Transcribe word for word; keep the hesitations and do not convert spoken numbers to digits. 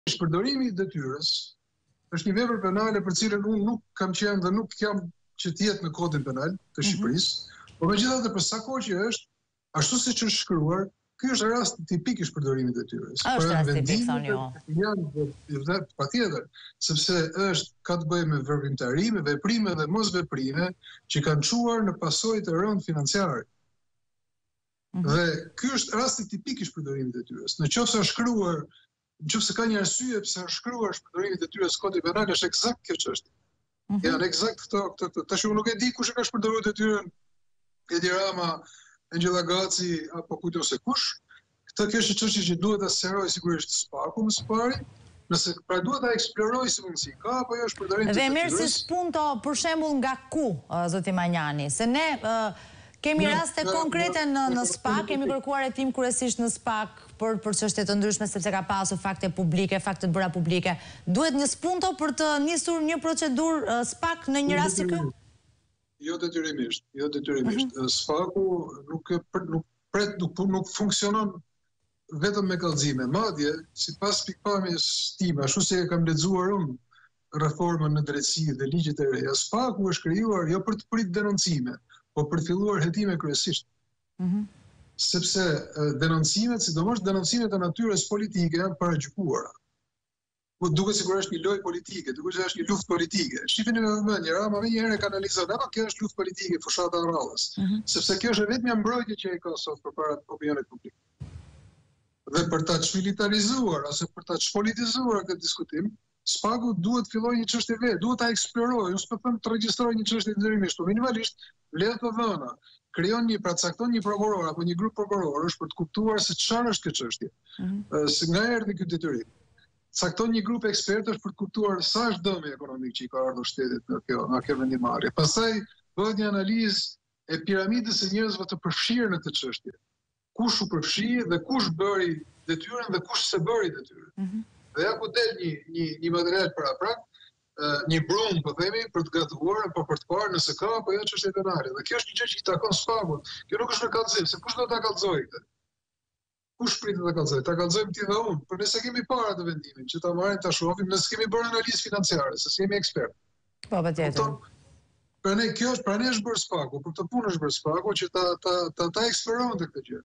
Shpërdorimi i detyrës është një vepër penale për cilën unë nuk kam qenë dhe nuk jam që të jetë në kodin penal të Shqipërisë, por megjithatë për sa kohë që është, ashtu siç është shkruar, ky është rast tipik i shpërdorimit të detyrës. Është rast tipik, thonë ju. Janë patjetër, sepse është ka të bëjë me veprimtari, me veprime dhe mosveprime që kanë çuar në pasojë të rënd financiare. Dhe ky është rasti tipik i shpërdorimit të detyrës. Në qoftë se është shkruar Nëse ka një arsye pse është shkruar shpërdorimi i detyrës kodi penal, është eksakt kjo çështje. Janë eksakt këto këto. Tash unë nuk e di kush e ka shpërdoruar detyrën, Edi Rama, Angela Gaci apo kujt ose kush. Këtë kjo është çështje që duhet ta sqaroj sigurisht Spaku më së pari. Nëse pra duhet ta eksploroj si mundsi ka apo jo shpërdorim të detyrës. Dhe merr si spunto për shembull nga ku, zoti Manjani, se ne kemi raste konkrete në në SPAK, kemi kërkuar hetim kryesisht në SPAK për për çështje të ndryshme sepse ka pasur fakte publike, fakte të bëra publike. Duhet një spunto për të nisur një procedurë SPAK në një rast si ky? Jo detyrimisht, jo detyrimisht. SPAK-u nuk nuk pret nuk nuk funksionon vetëm me kallëzime. Madje sipas pikpamjes time, ashtu si e kam lexuar unë reformën në drejtësi dhe ligjet e reja, SPAK-u është krijuar jo për të pritur denoncime, po për të filluar hetime kryesisht. Sepse denoncimet, sidomos denoncimet e natyrës politike janë paragjykuara. Po duket sikur është një lojë politike, duket se është një luftë politike. Shifeni me vëmendje, Rama më njëherë e kanalizon, apo kjo është luftë politike, fushata e rrallës. Sepse kjo është vetëm mbrojtje që ai ka sot përpara opinionit publik. Dhe për ta çmilitarizuar ose për ta çpolitizuar këtë diskutim, SPAK-u duhet fillojë një çështje vetë, duhet ta eksplorojë, unë s'po them të regjistrojë një çështje detyrimisht, por minimalisht le të vëna, krijon një pra cakton një prokuror apo një grup prokurorësh për të kuptuar se çfarë është kjo çështje. Se nga erdhi ky detyrim. Cakton një grup ekspertësh për të kuptuar sa është dëmi ekonomik që i ka ardhur shtetit nga kjo nga kjo vendimarrje. Pastaj bëhet një analizë e piramidës së njerëzve të përfshirë në këtë çështje. Kush u përfshi dhe kush bëri detyrën dhe kush s'e bëri detyrën. Dhe ja ku del një një një material paraprak, një brum, po themi, për të gatuar apo për të parë nëse ka apo jo çështje penale. Dhe kjo është një gjë që i takon SPAK-ut. Kjo nuk është në kallëzim, se kush do ta kallëzojë këtë? Kush pritet ta kallëzojë? Ta kallëzojmë ti dhe unë, por nëse kemi para të vendimin, që ta marrim ta shohim, nëse kemi bërë analizë financiare, se jemi ekspert. Po patjetër. Pra ne kjo është, pra ne është bërë SPAK-u, për këtë punë është bërë SPAK-u që ta ta ta, ta eksploronë këtë gjë.